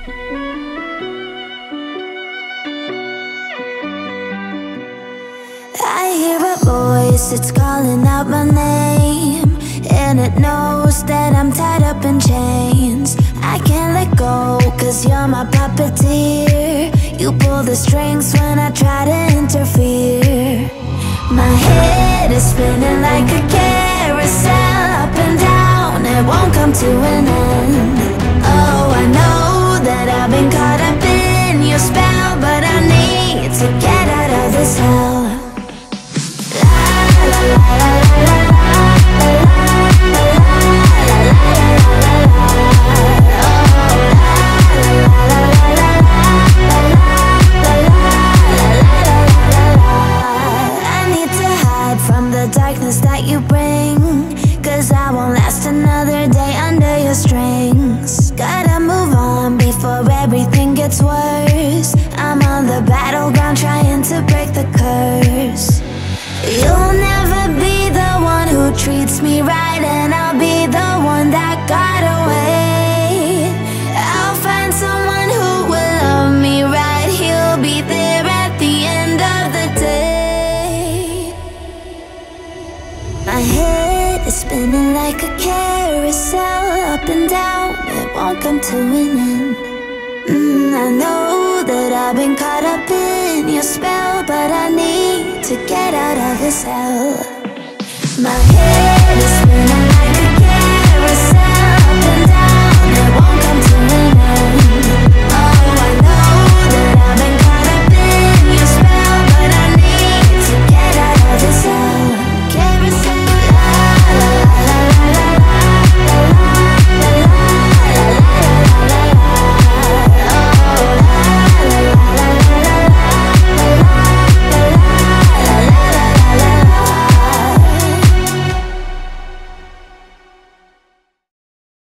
I hear a voice, it's calling out my name, and it knows that I'm tied up in chains. I can't let go, cause you're my puppeteer. You pull the strings when I try to interfere. My head is spinning like a carousel, up and down, it won't come to an end. Oh, I know that I've been caught up in your spell, but I need to get out of this hell. Darkness that you bring, cause I won't last another day under your strings. Gotta move on before everything gets worse. I'm on the battleground trying to break the curse. You'll never be the one who treats me right, and I'll be the one that got away. I'll find someone who will love me right. He'll be there at the end of the day. My head is spinning like a carousel, up and down, it won't come to an end. I know that I've been caught up in your spell, but I need to get out of this hell. My head is spinning like a carousel,